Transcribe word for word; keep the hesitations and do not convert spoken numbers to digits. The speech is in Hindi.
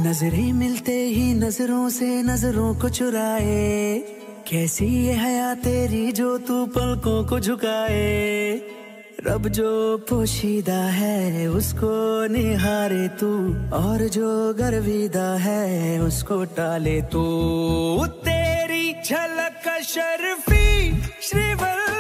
नजरें मिलते ही नजरों से नजरों को चुराए, कैसी ये हया तेरी जो तू पलकों को झुकाए। रब जो पोशीदा है उसको निहारे तू, और जो गर्विदा है उसको टाले तू। तेरी झलक शर्फी श्रीवल्लभ